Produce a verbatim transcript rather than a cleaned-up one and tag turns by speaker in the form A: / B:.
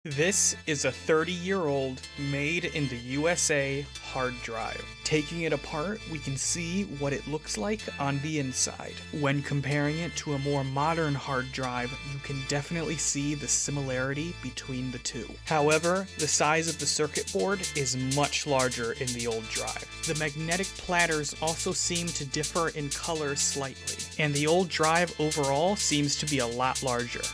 A: This is a thirty-year-old made in the U S A hard drive. Taking it apart, we can see what it looks like on the inside. When comparing it to a more modern hard drive, you can definitely see the similarity between the two. However, the size of the circuit board is much larger in the old drive. The magnetic platters also seem to differ in color slightly, and the old drive overall seems to be a lot larger.